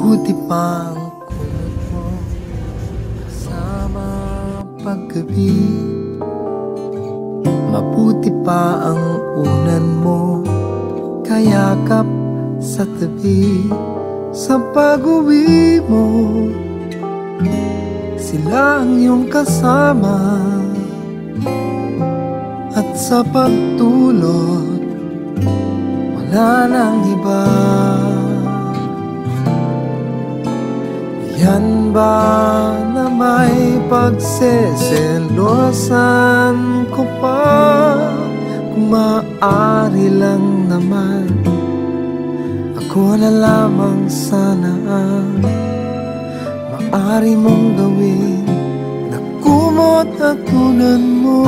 Mabuti pang kulot mo kasama paggabi. Mabuti pa ang unan mo kayakap sa tabi. Sa pag-uwi mo, sila ang iyong kasama. At sa pagtulog, wala nang iba. Yan ba na may pagseselosan ko pa? Kung maaari lang naman, ako na lamang sana ang maaari mong gawin na kumot at tunan mo.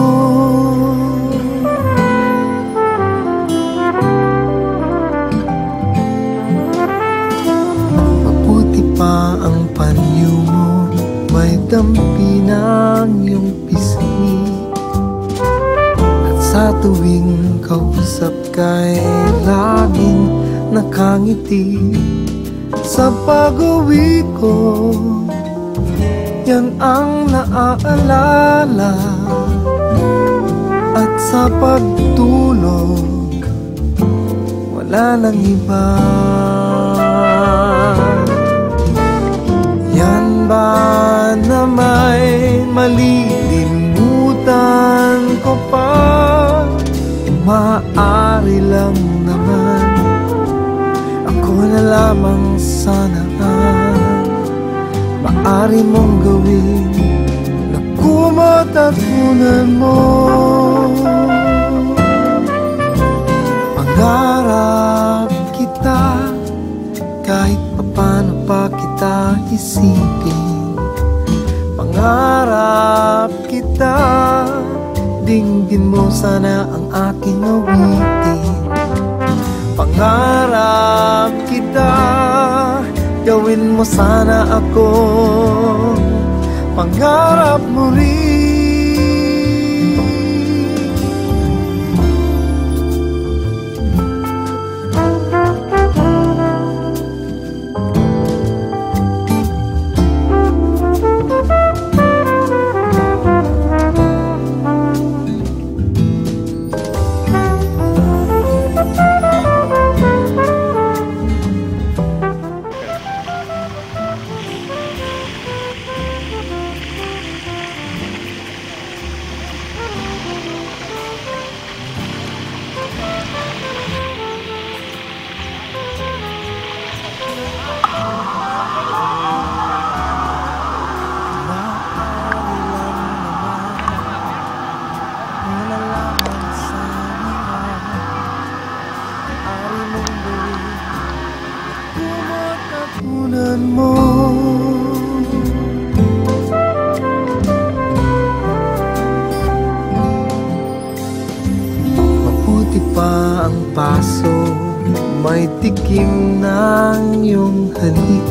Mabuti pa ang panyo mo, may dampi ng iyong pisngi. At sa tuwing kausap ka'y laging nakangiti. Sa pag-uwi ko, yan ang naaalala. At sa pagtulog, wala nang iba. Yan ba na may malilimutan ko pa? Maaari lang naman, ako na lamang sana ang maaari mong gawin na kumot at tunan mo. Pangarap kita, kahit papano pa kita isipin. Pangarap kita, dinggin mo sana ang aking awitin. Pangarap kita, gawin mo sana ako. Pangarap mo rin. Mo. Mabuti pa ang paso, may tikim ng iyong halik.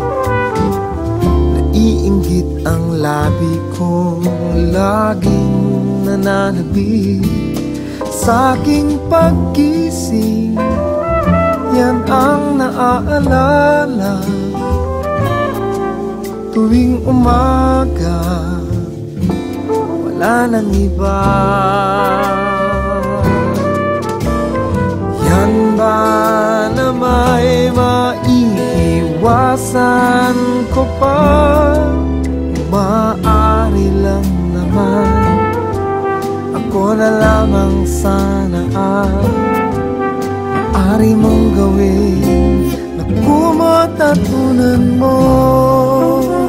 Naiinggit ang labi kong laging nananabik. Sa aking paggising, yan ang naaalala. Tuwing umaga, wala nang iba. Yan ba na may maiiwasan ko pa? Maaari lang naman, ako na lamang sana ang maaari mong gawin na kumot at tunan mo.